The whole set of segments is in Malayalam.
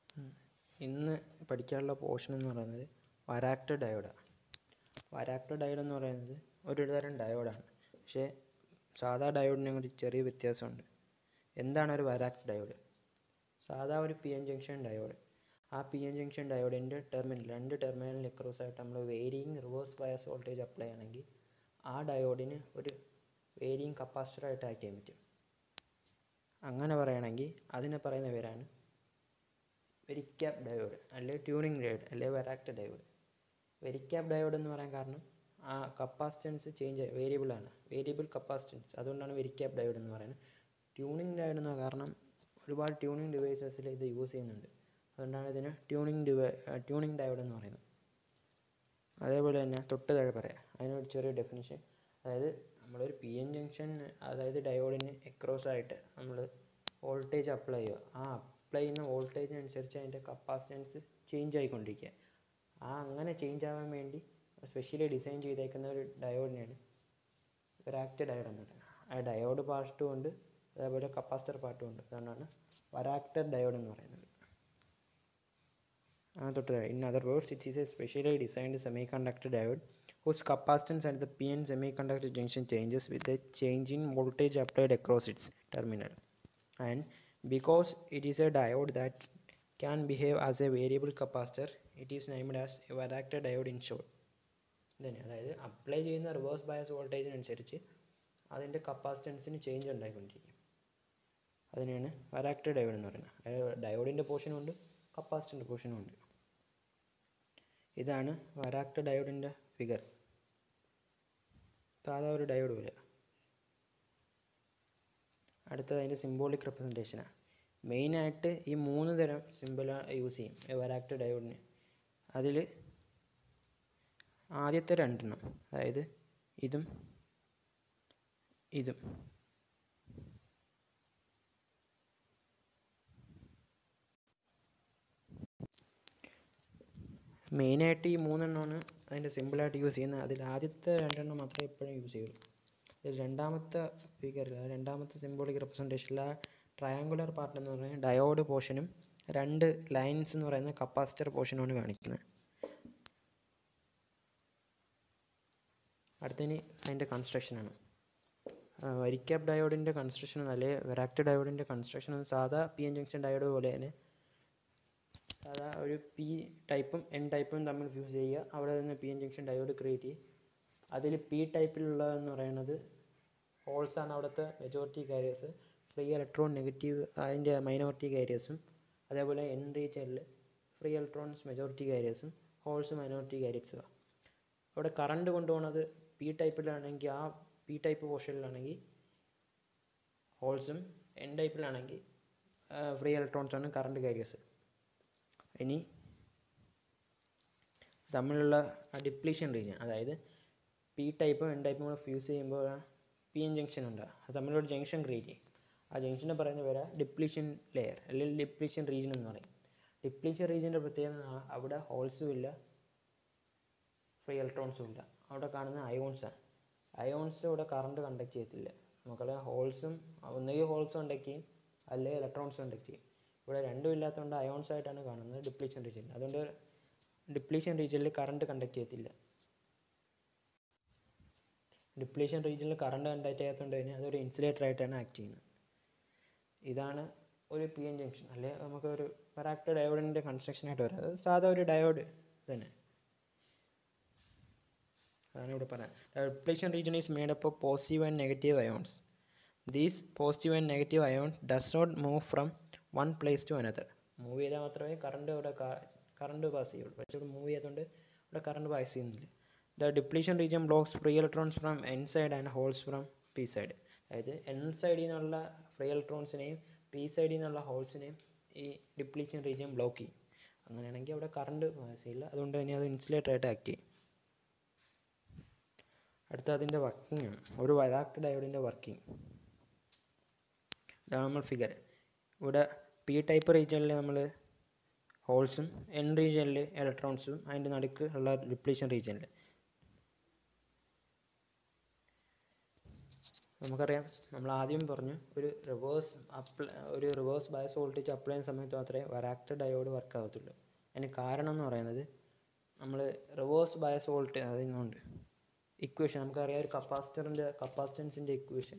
ഇന്ന് പഠിക്കാനുള്ള പോർഷൻ എന്ന് പറയുന്നത് വരാക്ടർ ഡയോഡാണ്. വരാക്ടർ ഡയോഡ് എന്ന് പറയുന്നത് ഒരു തരം ഡയോഡാണ്. പക്ഷേ സാധാ ഡയോഡിനെ ഒരു ചെറിയ വ്യത്യാസമുണ്ട്. എന്താണ് ഒരു വരാക്ടർ ഡയോഡ്? സാധാ ഒരു പി എൻ ജംഗ്ഷൻ ഡയോഡ്, ആ പി എൻ ജംഗ്ഷൻ ഡയോഡിൻ്റെ രണ്ട് ടെർമിനലിന് അക്രോസ് ആയിട്ട് നമ്മൾ varying reverse bias voltage apply ആണെങ്കിൽ ആ ഡയോഡിന് ഒരു വേരിയിങ് കപ്പാസിറ്ററായിട്ട് ആക്ട് ചെയ്യാൻ പറ്റും. അങ്ങനെ പറയുകയാണെങ്കിൽ അതിനെ പറയുന്ന പേരാണ് വെരിക്യാപ്പ് ഡയോഡ്, അല്ലെങ്കിൽ ട്യൂണിങ് ഡയോഡ്, അല്ലെങ്കിൽ വരാക്ടർ ഡയോഡ്. വെരിക്യാപ്പ് ഡയോഡ് എന്ന് പറയാൻ കാരണം ആ കപ്പാസിറ്റൻസ് ചേഞ്ച് വേരിയബിളാണ്, വേരിയബിൾ കപ്പാസിറ്റൻസ്, അതുകൊണ്ടാണ് വെരിക്യാപ്പ് ഡയോഡ് എന്ന് പറയുന്നത്. ട്യൂണിങ് ഡയോഡ് എന്ന കാരണം ഒരുപാട് ട്യൂണിങ് ഡിവൈസസിൽ ഇത് യൂസ് ചെയ്യുന്നുണ്ട്, അതുകൊണ്ടാണ് ഇതിന് ട്യൂണിങ് ഡയോഡ് എന്ന് പറയുന്നത്. അതേപോലെ തന്നെ തൊട്ട് താഴെ പറയാം അതിനൊരു ചെറിയ ഡെഫിനിഷൻ. അതായത് നമ്മളൊരു പി എൻ ജംഗ്ഷൻ, അതായത് ഡയോഡിന് എക്രോസ് ആയിട്ട് നമ്മൾ വോൾട്ടേജ് അപ്ലൈ ചെയ്യുക. ആ അപ്ലൈ ചെയ്യുന്ന വോൾട്ടേജിനനുസരിച്ച് അതിൻ്റെ കപ്പാസിറ്റൻസ് ചേഞ്ച് ആയിക്കൊണ്ടിരിക്കുക. അങ്ങനെ ചേഞ്ച് ആവാൻ വേണ്ടി സ്പെഷ്യലി ഡിസൈൻ ചെയ്തേക്കുന്ന ഒരു ഡയോഡിനെയാണ് വരാക്ടർ ഡയോഡ് എന്ന് പറയുന്നത്. ആ ഡയോഡ് പാർട്ടും ഉണ്ട്, അതേപോലെ കപ്പാസിറ്റർ പാർട്ടും ഉണ്ട്, അതുകൊണ്ടാണ് വരാക്ടർ ഡയോഡ് എന്ന് പറയുന്നത്. In other words, it is a specially designed semiconductor diode whose capacitance at the PN semiconductor junction changes with the change in voltage applied across its terminal. And because it is a diode that can behave as a variable capacitor, it is named as a varactor diode in short. അതായത് അപ്ലൈ ചെയ്യുന്ന റിവേഴ്സ് ബയസ് വോൾട്ടേജിനനുസരിച്ച് അതിൻ്റെ കപ്പാസിറ്റൻസിന് ചേഞ്ച് ഉണ്ടായിക്കൊണ്ടിരിക്കും. അതിനെയാണ് വരാക്ടർ ഡയോഡ് എന്ന് പറയുന്നത്. അതായത് ഡയോഡിൻ്റെ പോർഷനും ഉണ്ട്, കപ്പാസിറ്ററിൻ്റെ പോർഷനും ഉണ്ട്. ഇതാണ് വരാക്ടർ ഡയോഡിൻ്റെ ഫിഗർ. സാധാ ഒരു ഡയോഡ് പോലെ. അടുത്തത് അതിൻ്റെ സിംബോളിക് റെപ്രസെൻറ്റേഷനാണ്. മെയിനായിട്ട് ഈ 3 തരം സിമ്പിൾ യൂസ് ചെയ്യും വരാക്ടർ ഡയോഡിന്. അതിൽ ആദ്യത്തെ 2 അതായത് ഇതും ഇതും മെയിനായിട്ട് ഈ 3 അതിൻ്റെ സിമ്പിളായിട്ട് യൂസ് ചെയ്യുന്നത്. അതിൽ ആദ്യത്തെ 2 മാത്രമേ എപ്പോഴും യൂസ് ചെയ്യുള്ളൂ. ഇതിൽ രണ്ടാമത്തെ ഫിഗറിൽ, രണ്ടാമത്തെ സിംബോളിക് റെപ്രസെൻറ്റേഷനിൽ ആ ട്രയാങ്കുലർ പാർട്ട് എന്ന് പറയുന്നത് ഡയോഡ് പോർഷനും 2 ലൈൻസ് എന്ന് പറയുന്ന കപ്പാസിറ്റർ പോർഷനുമാണ് കാണിക്കുന്നത്. അടുത്തതിന് അതിൻ്റെ കൺസ്ട്രക്ഷനാണ്. വെരിക്യാപ്പ് ഡയോഡിൻ്റെ കൺസ്ട്രക്ഷൻ അല്ലെങ്കിൽ വരാക്ടർ ഡയോഡിൻ്റെ കൺസ്ട്രക്ഷൻ സാധാ പി എൻ ജംഗ്ഷൻ ഡയോഡ് പോലെ തന്നെ സാധാ ഒരു പി ടൈപ്പും എൻ ടൈപ്പും തമ്മിൽ ഫ്യൂസ് ചെയ്യുക, അവിടെ നിന്ന് P N junction diode create ചെയ്യും. അതിൽ പി ടൈപ്പിലുള്ളതെന്ന് പറയുന്നത് ഹോൾസാണ് അവിടുത്തെ majority carriers, free electron negative അതിൻ്റെ മൈനോറിറ്റി കാരിയേഴ്സും, അതേപോലെ എൻ റീജിയനിൽ ഫ്രീ ഇലക്ട്രോൺസ് മെജോറിറ്റി കാരിയേഴ്സും ഹോൾസ് മൈനോറിറ്റി കാരിയേഴ്സും. അവിടെ കറണ്ട് കൊണ്ടുപോകുന്നത് പി ടൈപ്പിലാണെങ്കിൽ ആ പി ടൈപ്പ് പോർഷനിലാണെങ്കിൽ ഹോൾസും, എൻ ടൈപ്പിലാണെങ്കിൽ ഫ്രീ ഇലക്ട്രോൺസാണ് കറണ്ട് കാരിയേഴ്സ്. ഇനി തമ്മിലുള്ള ഡിപ്ലീഷൻ റീജിയൻ, അതായത് പി ടൈപ്പും എൻ ടൈപ്പും കൂടെ ഫ്യൂസ് ചെയ്യുമ്പോൾ പി എൻ ജംഗ്ഷൻ ഉണ്ട്, അത് തമ്മിലൊരു ജംഗ്ഷൻ ക്രിയേറ്റ് ചെയ്യും. ആ ജംഗ്ഷനെ പറയുന്ന പേര് ഡിപ്ലീഷൻ ലെയർ അല്ലെങ്കിൽ ഡിപ്ലീഷൻ റീജിയൻ എന്ന് പറയും. ഡിപ്ലീഷൻ റീജിയൻ്റെ പ്രത്യേകത അവിടെ ഹോൾസും ഇല്ല, ഫ്രീ ഇലക്ട്രോൺസും ഇല്ല. അവിടെ കാണുന്ന അയോൺസാണ്. അയോൺസ് ഇവിടെ കറണ്ട് കണ്ടക്ട് ചെയ്യത്തില്ല. നമുക്കുള്ള ഹോൾസും ഒന്നുകിൽ ഹോൾസ് കണ്ടക്ട് ചെയ്യും, അല്ലെങ്കിൽ ഇലക്ട്രോൺസ് കണ്ടക്ട് ചെയ്യും. ഇവിടെ രണ്ടും ഇല്ലാത്തതുകൊണ്ട് അയോൺസ് ആയിട്ടാണ് കാണുന്നത് ഡിപ്ലീഷൻ റീജിയൻ. അതുകൊണ്ട് ഡിപ്ലീഷൻ റീജിയനിൽ കറണ്ട് കണ്ടക്ട് ചെയ്യത്തില്ല. ഡിപ്ലീഷൻ റീജിയനിൽ കറണ്ട് കണ്ടക്ട് ചെയ്യാത്തതുകൊണ്ട് തന്നെ അതൊരു ഇൻസുലേറ്റർ ആയിട്ടാണ് ആക്ട് ചെയ്യുന്നത്. ഇതാണ് ഒരു പി എൻ ജംഗ്ഷൻ, അല്ലെങ്കിൽ നമുക്കൊരു വരാക്ടർ ഡയോഡിൻ്റെ കൺസ്ട്രക്ഷനായിട്ട് വരാം. അത് സാധാ ഒരു ഡയോഡ് തന്നെ. അതാണ് ഇവിടെ പറയാം. Depletion region is made up of positive and negative ions. These positive and negative ions does not move from one place to another. Move ചെയ്താൽ മാത്രമേ കറണ്ട് പാസ് ചെയ്യുള്ളൂ. പക്ഷേ ഇവിടെ മൂവ് ചെയ്യാത്തതുകൊണ്ട് ഇവിടെ കറണ്ട് പാസ് ചെയ്യുന്നില്ല. The depletion region blocks free electrons from N side and holes from P side. അതായത് എൻ സൈഡിൽ നിന്നുള്ള ഫ്രീ ഇലക്ട്രോൺസിനെയും പി സൈഡിൽ നിന്നുള്ള ഹോൾസിനെയും ഈ ഡിപ്ലീഷൻ റീജിയൻ ബ്ലോക്ക് ചെയ്യും. അങ്ങനെയാണെങ്കിൽ അവിടെ കറണ്ട് പാസ് ചെയ്യില്ല, അതുകൊണ്ട് തന്നെ അത് ഇൻസുലേറ്റർ ആയിട്ട് ആക്ട് ചെയ്യും. അടുത്ത അതിൻ്റെ വർക്കിംഗ് ആണ്, ഒരു വരാക്ടർ ഡയോഡിൻ്റെ വർക്കിംഗ്. ഇതാണ് നമ്മൾ ഫിഗർ. ഇവിടെ പി ടൈപ്പ് റീജിയനിൽ നമ്മൾ ഹോൾസും, എൻ റീജിയനിൽ ഇലക്ട്രോൺസും, അതിൻ്റെ നടുക്ക് ഉള്ള ഡിപ്ലീഷൻ റീജിയനിൽ നമുക്കറിയാം, നമ്മൾ ആദ്യം പറഞ്ഞു ഒരു റിവേഴ്സ് ബയസ് വോൾട്ടേജ് അപ്ലൈ ചെയ്യുന്ന സമയത്ത് മാത്രമേ വരാക്ടർ ഡയോഡ് വർക്ക് ആകത്തുള്ളൂ. അതിന് കാരണം എന്ന് പറയുന്നത് നമ്മൾ റിവേഴ്സ് ബയസ് വോൾട്ടേജ് അതിനുണ്ട് ഇക്വേഷൻ നമുക്കറിയാം. ഒരു കപ്പാസിറ്റൻസിൻ്റെ ഇക്വേഷൻ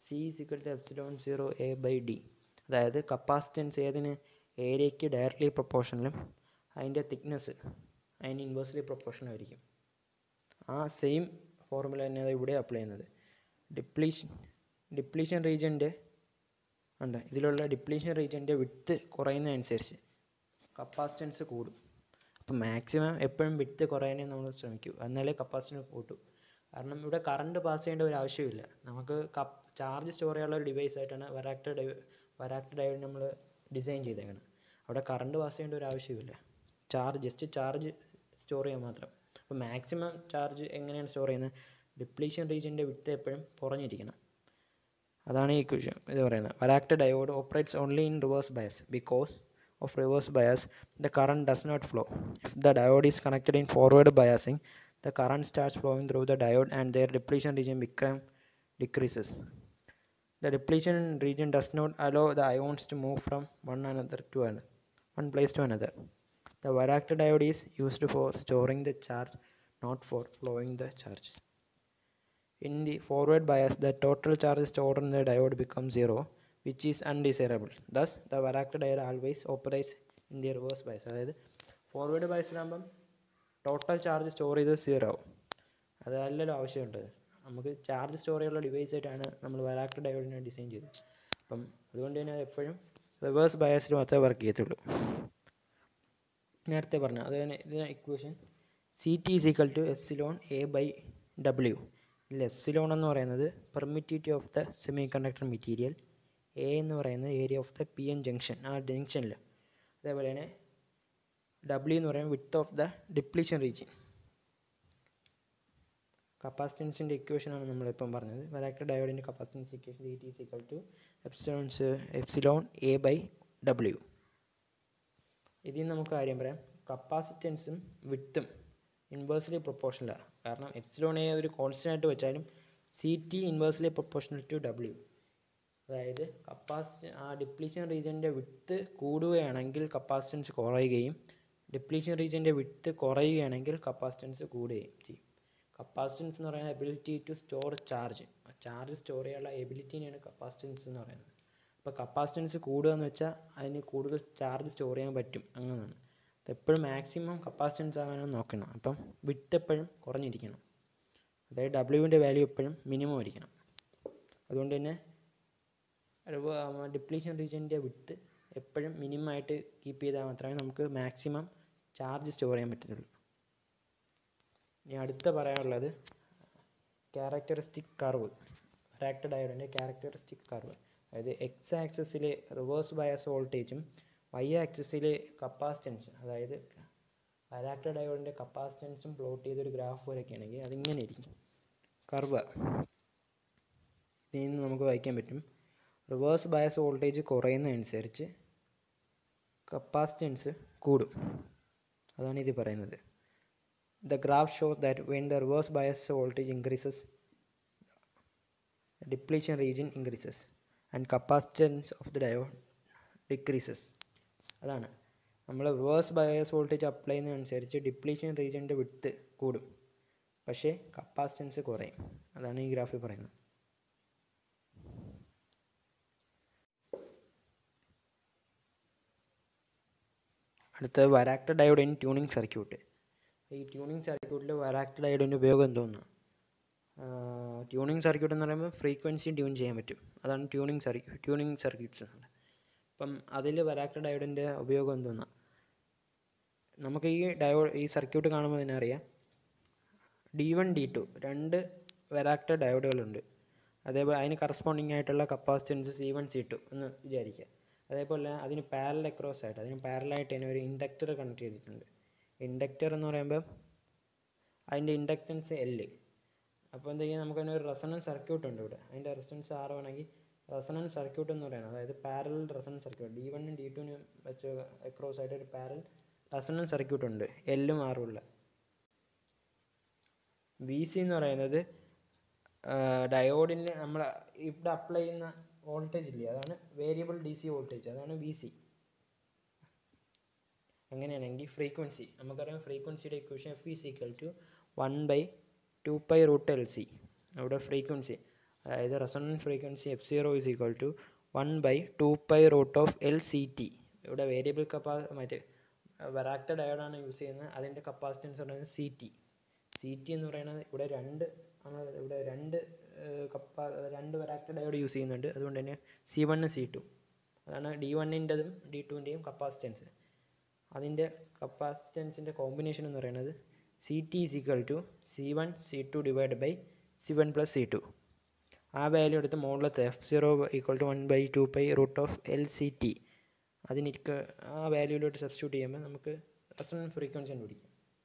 C=ε0A/d. അതായത് കപ്പാസിറ്റൻസ് ഏതിന് ഏരിയയ്ക്ക് ഡയറക്റ്റ്ലി പ്രൊപ്പോർഷണലും അതിൻ്റെ തിക്നെസ് അതിന് ഇൻവേഴ്സ്ലി പ്രൊപ്പോർഷണലായിരിക്കും. ആ സെയിം ഫോർമുല തന്നെയാണ് ഇവിടെ അപ്ലൈ ചെയ്യുന്നത്. ഡിപ്ലീഷൻ റീജിയൻ്റെ ഇതിലുള്ള ഡിപ്ലീഷൻ റീജിയൻ്റെ വിഡ്ത്ത് കുറയുന്നതനുസരിച്ച് കപ്പാസിറ്റൻസ് കൂടും. അപ്പോൾ മാക്സിമം എപ്പോഴും വിഡ്ത്ത് കുറയാനേ നമ്മൾ ശ്രമിക്കൂ, എന്നാലേ കപ്പാസിറ്റൻസ് കൂട്ടൂ. കാരണം ഇവിടെ കറണ്ട് പാസ് ചെയ്യേണ്ട ഒരു ആവശ്യമില്ല. നമുക്ക് ചാർജ് സ്റ്റോർ ചെയ്യാനുള്ള ഒരു ഡിവൈസ് ആയിട്ടാണ് വരാക്ടർ ഡയോഡ് നമ്മൾ ഡിസൈൻ ചെയ്തേക്കുന്നത്. അവിടെ കറണ്ട് പാസ് ചെയ്യേണ്ട ഒരു ആവശ്യമില്ല, ജസ്റ്റ് ചാർജ് സ്റ്റോർ ചെയ്യാൻ മാത്രം. അപ്പോൾ മാക്സിമം ചാർജ് എങ്ങനെയാണ് സ്റ്റോർ ചെയ്യുന്നത്? ഡിപ്ലീഷൻ റീജിയൻ്റെ വിഡ്ത്ത് എപ്പോഴും കുറഞ്ഞിരിക്കണം. അതാണ് ഈ ഇക്വേഷൻ ഇത് പറയുന്നത്. Varactor diode operates only in reverse bias. Because of reverse bias, the current does not flow. If the diode is connected in forward biasing, the current starts flowing through the diode and their depletion region decreases. The depletion region does not allow the ions to move from one place to another. The varactor diode is used for storing the charge, not for flowing the charge. In the forward bias, the total charge stored in the diode becomes zero, which is undesirable. Thus, the varactor diode always operates in the reverse bias. അതായത് ഫോർവേഡ് ബയസിലാകുമ്പം ടോട്ടൽ ചാർജ് സ്റ്റോർ ചെയ്ത് 0 ആവും. അതല്ലല്ലോ ആവശ്യമുണ്ട്. നമുക്ക് ചാർജ് സ്റ്റോർ ചെയ്യാനുള്ള ഡിവൈസ് ആയിട്ടാണ് നമ്മൾ വരാക്ടർ ഡയോഡിനെ ഡിസൈൻ ചെയ്തത്. അപ്പം അതുകൊണ്ട് തന്നെ അത് എപ്പോഴും റിവേഴ്സ് ബയസിൽ മാത്രമേ വർക്ക് ചെയ്യത്തുള്ളൂ. നേരത്തെ പറഞ്ഞു അത് തന്നെ ഇതിന് ഇക്വേഷൻ CT=ε/A/W. ഇതിൽ എപ്സിലോൺ എന്ന് പറയുന്നത് permittivity of the semiconductor material, A എന്ന് പറയുന്നത് area of the PN junction, ആ ജംഗ്ഷനിൽ. അതേപോലെ തന്നെ W എന്ന് പറയുന്നത് width of the depletion region. കപ്പാസിറ്റൻസിൻ്റെ ഇക്വേഷനാണ് നമ്മളിപ്പം പറഞ്ഞത്. വരാക്ടർ ഡയോഡിൻ്റെ കപ്പാസിറ്റൻസ് ഇക്വേഷൻ CT=ε/A/W. ഇതിൽ നിന്ന് നമുക്ക് കാര്യം പറയാം. കപ്പാസിറ്റൻസും വിഡ്ത്തും ഇൻവേഴ്സ്ലി പ്രൊപ്പോർഷണലാണ്. കാരണം എപ്സിലോൺ എ ഒരു കോൺസ്റ്റൻ്റ് ആയിട്ട് വെച്ചാലും CT inversely proportional to W. അതായത് ആ ഡിപ്ലീഷൻ റീജിയൻ്റെ വിഡ്ത്ത് കൂടുകയാണെങ്കിൽ കപ്പാസിറ്റൻസ് കുറയുകയും ഡിപ്ലീഷൻ റീജിയൻ്റെ വിഡ്ത്ത് കുറയുകയാണെങ്കിൽ കപ്പാസിറ്റൻസ് കൂടുകയും ചെയ്യും. കപ്പാസിറ്റൻസ് എന്ന് പറയുന്നത് ability to store charge store ചെയ്യാനുള്ള എബിലിറ്റിനെയാണ് കപ്പാസിറ്റൻസ് എന്ന് പറയുന്നത്. അപ്പോൾ കപ്പാസിറ്റൻസ് കൂടുക എന്ന് വെച്ചാൽ അതിന് കൂടുതൽ ചാർജ് സ്റ്റോർ ചെയ്യാൻ പറ്റും, അങ്ങനെയാണ്. എപ്പോഴും മാക്സിമം കപ്പാസിറ്റൻസ് ആകാനാണ് നോക്കണം. അപ്പം വിഡ്ത്ത് എപ്പോഴും കുറഞ്ഞിരിക്കണം, അതായത് ഡബ്ല്യുവിൻ്റെ വാല്യൂ എപ്പോഴും മിനിമം ആയിരിക്കണം. അതുകൊണ്ട് തന്നെ ഡിപ്ലീഷൻ റീജിയൻ്റെ വിഡ്ത്ത് എപ്പോഴും മിനിമം ആയിട്ട് കീപ്പ് ചെയ്താൽ മാത്രമേ നമുക്ക് മാക്സിമം ചാർജ് സ്റ്റോർ ചെയ്യാൻ പറ്റത്തുള്ളൂ. ഇനി അടുത്ത പറയാനുള്ളത് ക്യാരക്ടറിസ്റ്റിക് കർവ്, വരാക്ടർ ഡയോഡിൻ്റെ ക്യാരക്ടറിസ്റ്റിക് കർവ്. അതായത് എക്സ് ആക്സിസിൽ റിവേഴ്സ് ബയസ് വോൾട്ടേജും വൈ ആക്സിസിൽ കപ്പാസിറ്റൻസ്, അതായത് വരാക്ടർ ഡയോഡിൻ്റെ കപ്പാസിറ്റൻസും പ്ലോട്ട് ചെയ്തൊരു ഗ്രാഫ് വരയ്ക്കുകയാണെങ്കിൽ അതിങ്ങനെ ഇരിക്കും, കർവ്. ഇതിൽ നിന്ന് നമുക്ക് വായിക്കാൻ പറ്റും, റിവേഴ്സ് ബയസ് വോൾട്ടേജ് കുറയുന്നതനുസരിച്ച് കപ്പാസിറ്റൻസ് കൂടും. അതാണ് ഇത് പറയുന്നത്. The graph shows that when the reverse bias voltage increases, the depletion region increases and capacitance of the diode decreases. അതാണ് നമ്മൾ റിവേഴ്സ് ബയസ് വോൾട്ടേജ് അപ്ലൈ ചെയ്യുന്നതനുസരിച്ച് ഡിപ്ലീഷൻ റീജിയൻ്റെ വിഡ്ത്ത് കൂടും, പക്ഷേ കപ്പാസിറ്റൻസ് കുറയും. അതാണ് ഈ ഗ്രാഫിൽ പറയുന്നത്. അടുത്തത് varactor diode in tuning circuit. ഈ ട്യൂണിംഗ് സർക്യൂട്ടിൽ വരാക്ടർ ഡയോഡിൻ്റെ ഉപയോഗം എന്തോന്നാണ്? ട്യൂണിംഗ് സർക്യൂട്ട് എന്ന് പറയുമ്പോൾ ഫ്രീക്വൻസി ട്യൂൺ ചെയ്യാൻ പറ്റും. അതാണ് ട്യൂണിംഗ് സർക്യൂട്ട്സ്. അപ്പം അതിൽ വരാക്ടർ ഡയോഡിൻ്റെ ഉപയോഗം എന്തോന്നാണ്? നമുക്ക് ഈ സർക്യൂട്ട് കാണുമ്പോൾ തന്നെ അറിയാം, D1 D2 രണ്ട് വരാക്ടർ ഡയോഡുകളുണ്ട്. അതേപോലെ അതിന് കറസ്പോണ്ടിങ് ആയിട്ടുള്ള കപ്പാസിറ്റൻസ് C1 C2 എന്ന് വിചാരിക്കുക. അതേപോലെ അതിന് പാരലായിട്ട് തന്നെ ഒരു ഇൻഡക്ടർ കണക്ട് ചെയ്തിട്ടുണ്ട്. ഇൻഡക്ടർ എന്ന് പറയുമ്പോൾ അതിൻ്റെ ഇൻഡക്റ്റൻസ് L. അപ്പോൾ എന്താ ചെയ്യുക, നമുക്ക് അതിന് ഒരു റെസൊണൻസ് സർക്യൂട്ട് ഉണ്ട് ഇവിടെ. അതിൻ്റെ റെസിസ്റ്റൻസ് R ആണെങ്കിൽ റെസൊണൻസ് സർക്യൂട്ട് എന്ന് പറയുന്നത്, അതായത് parallel resonance circuit. D1 D2 വെച്ച് അക്രോസ് ആയിട്ട് ഒരു പാരലൽ റെസൊണൻസ് സർക്യൂട്ട് ഉണ്ട്, L ഉം R ഉള്ള. VC എന്ന് പറയുന്നത് ഡയോഡിന് നമ്മൾ ഇവിടെ അപ്ലൈ ചെയ്യുന്ന വോൾട്ടേജ് ഇല്ലേ, അതാണ് വേരിയബിൾ ഡി സി വോൾട്ടേജ്, അതാണ് വി സി. അങ്ങനെയാണെങ്കിൽ ഫ്രീക്വൻസി നമുക്കറിയാം, ഫ്രീക്വൻസിയുടെ equation F is equal to 1/2π√LC. അവിടെ ഫ്രീക്വൻസി, അതായത് resonant frequency F0 is equal to 1/2π√LCT. ഇവിടെ വേരിയബിൾ മറ്റേ വരാക്ടർ ഡയോഡാണ് യൂസ് ചെയ്യുന്നത്, അതിൻ്റെ കപ്പാസിറ്റൻസ് പറയുന്നത് CT എന്ന് പറയുന്നത് ഇവിടെ രണ്ട് വരാക്ടർ ഡയോഡ് യൂസ് ചെയ്യുന്നുണ്ട്. അതുകൊണ്ട് തന്നെ C1 C2 അതാണ് D1-ൻ്റെതും D2-ൻ്റെയും കപ്പാസിറ്റൻസ്. അതിൻ്റെ കപ്പാസിറ്റൻസിൻ്റെ കോമ്പിനേഷൻ എന്ന് പറയുന്നത് CT is equal to C1 C2 divide by C1 + C2. ആ വാല്യൂ എടുത്ത് മുകളിലത്തെ F0 ഈക്വൽ ടു 1/2π√LCT അതിനിക്ക് ആ വാല്യൂയിലോട്ട് സബ്സ്റ്റിറ്റ്യൂട്ട് ചെയ്യുമ്പോൾ നമുക്ക് റെസൊണൻറ്റ് ഫ്രീക്വൻസി കണ്ടുപിടിക്കാം.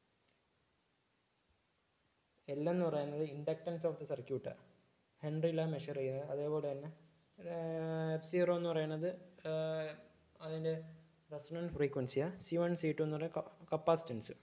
L എന്ന് പറയുന്നത് ഇൻഡക്റ്റൻസ് ഓഫ് ദ സർക്യൂട്ടാണ്, ഹെൻറിയിലാണ് മെഷർ ചെയ്യുന്നത്. അതേപോലെ തന്നെ F0 എന്ന് പറയുന്നത് അതിൻ്റെ റെസൊണൻറ്റ് ഫ്രീക്വൻസിയാണ്. C1 C2 എന്ന് പറയുന്നത് കപ്പാസിറ്റൻസ്.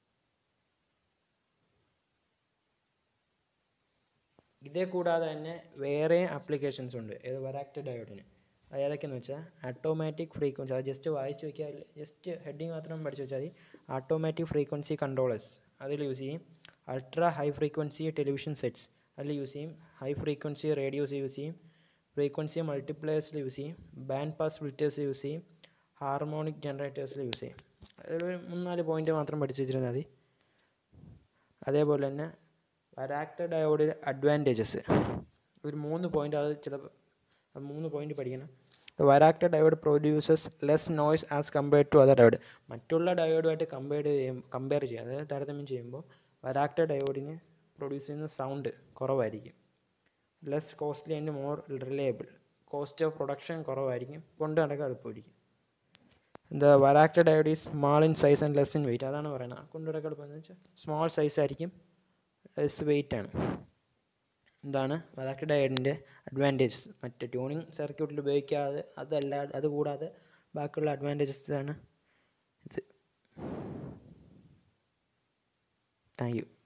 ഇതേ കൂടാതെ തന്നെ വേറെ ആപ്ലിക്കേഷൻസ് ഉണ്ട് വരാക്ടർ ഡയോഡിന്. ഏതൊക്കെയെന്ന് വെച്ചാൽ ഓട്ടോമാറ്റിക് ഫ്രീക്വൻസി, അത് ജസ്റ്റ് വായിച്ച് വയ്ക്കുക, ജസ്റ്റ് ഹെഡിങ് മാത്രം പഠിച്ചു വെച്ചാൽ മതി. ഓട്ടോമാറ്റിക് ഫ്രീക്വൻസി കൺട്രോളേഴ്സ് അതിൽ യൂസ് ചെയ്യും. Ultra high frequency television sets അതിൽ യൂസ് ചെയ്യും. ഹൈ ഫ്രീക്വൻസി റേഡിയോസ് യൂസ് ചെയ്യും. ഫ്രീക്വൻസി മൾട്ടിപ്ലയേഴ്സിൽ യൂസ് ചെയ്യും. ബാൻഡ് പാസ് ഫിൽറ്റേഴ്സ് യൂസ് ചെയ്യും. ഹാർമോണിക് ജനറേറ്റേഴ്സിൽ യൂസ് ചെയ്യും. അതൊരു 3-4 പോയിൻ്റ് മാത്രം പഠിച്ചു വെച്ചിരുന്നാൽ മതി. അതേപോലെ തന്നെ വരാക്ടർ ഡയോഡിൽ അഡ്വാൻറ്റേജസ് ഒരു 3 പോയിൻ്റ്, അത് ചിലപ്പോൾ 3 പോയിൻ്റ് പഠിക്കണം. Varactor diode produces less noise as compared to other diode. മറ്റുള്ള ഡയോഡുമായിട്ട് കമ്പയർ ചെയ്യുക, അതായത് താരതമ്യം ചെയ്യുമ്പോൾ വരാക്ടർ ഡയോഡിന് പ്രൊഡ്യൂസ് ചെയ്യുന്ന സൗണ്ട് കുറവായിരിക്കും. Less costly and more reliable. Cost of production കുറവായിരിക്കും, കൊണ്ട് നടക്കാൻ എളുപ്പമായിരിക്കും. Varactor diode is small in size and less in weight. അതാണ് പറയുന്നത്, കൊണ്ട് നടക്കാൻ എളുപ്പമെന്ന് വെച്ചാൽ സ്മോൾ സൈസ് ആയിരിക്കും, ലെസ് വെയിറ്റ് ആണ്. ഇതാണ് വരാക്ടർ ഡയോഡിൻ്റെ അഡ്വാൻറ്റേജസ്. മറ്റ് ട്യൂണിങ് സർക്യൂട്ടിൽ ഉപയോഗിക്കാതെ അതുകൂടാതെ ബാക്കിയുള്ള അഡ്വാൻറ്റേജസ് ആണ് ഇത്. Thank U.